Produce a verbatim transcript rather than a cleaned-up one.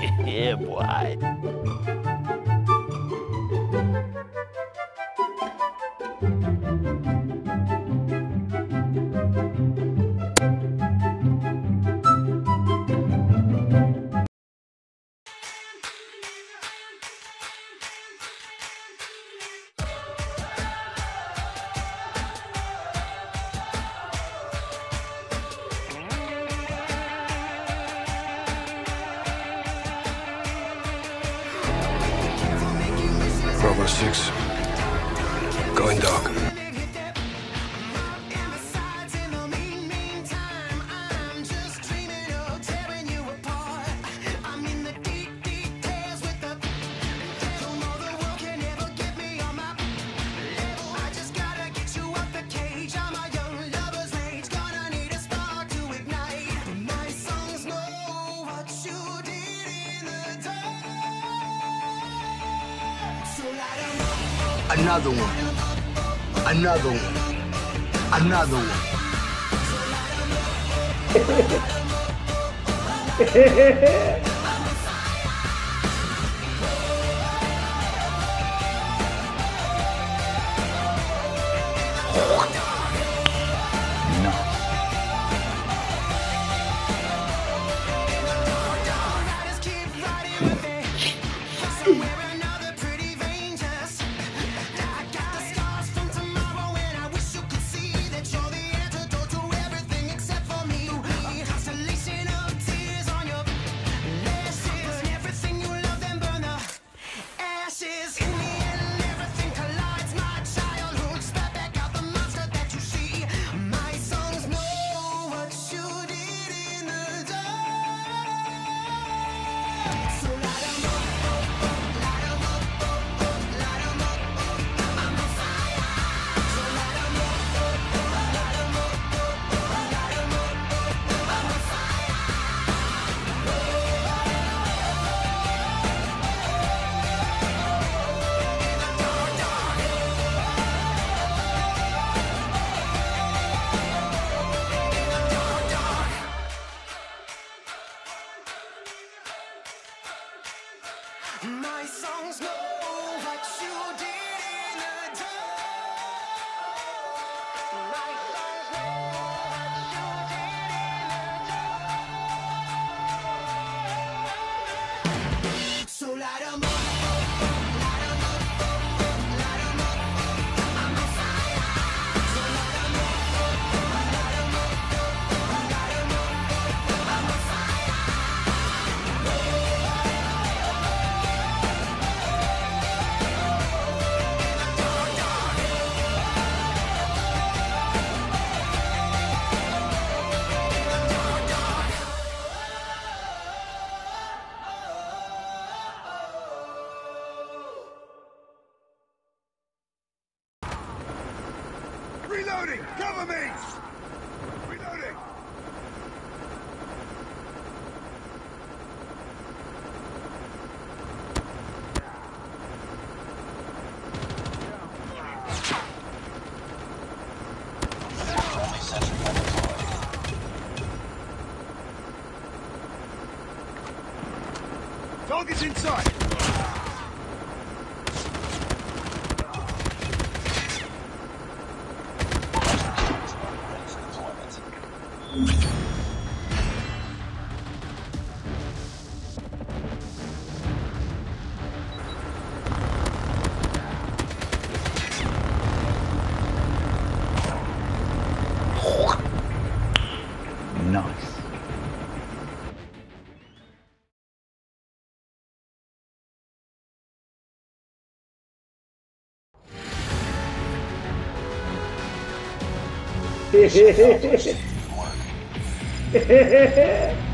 Yeah, boy. Bravo six. Going dark. Another one. Another one. Another one. My songs know what you did in the dark. My songs know what you did in the dark. So light 'em up, light 'em up, light 'em up. I'm on fire. So light 'em up, light 'em up, light 'em up. I'm on fire. Reloading! Cover me! Reloading! Target's inside! Nice. Hehehehe